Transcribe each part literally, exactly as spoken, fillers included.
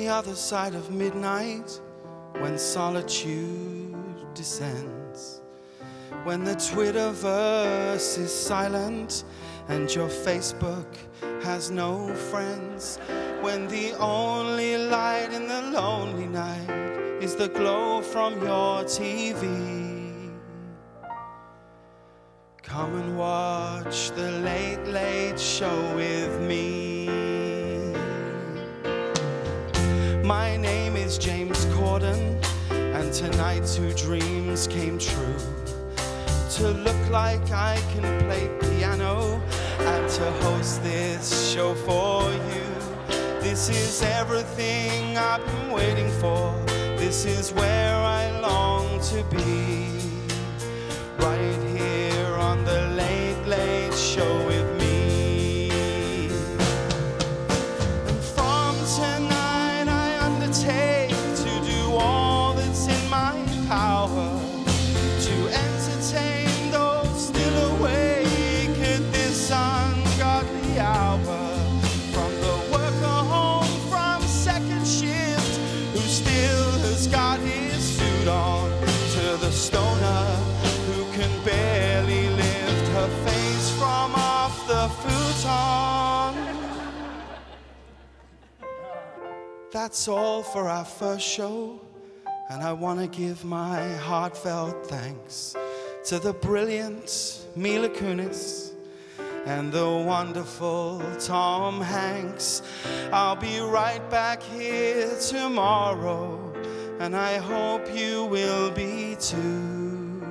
other side of midnight, when solitude descends, when the Twitterverse is silent and your Facebook has no friends, when the only light in the lonely night is the glow from your T V. Come and watch the Late Late Show with me. My name is James Corden, and tonight two dreams came true. To look like I can play piano and to host this show for you. This is everything I've been waiting for. This is where I long to be. Right here on the Late Late Show with me. And from tonight I undertake to do all that's in my power to entertain those still awake at this ungodly hour. From the worker home from second shift who still has got his suit on, to the stoner who can barely lift her face from off the futon. That's all for our first show, and I want to give my heartfelt thanks to the brilliant Mila Kunis and the wonderful Tom Hanks. I'll be right back here tomorrow, and I hope you will be too,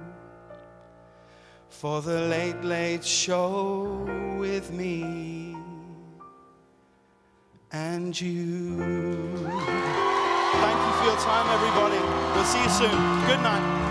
for the Late Late Show with me and you. Thank you for your time, everybody. We'll see you soon. Good night.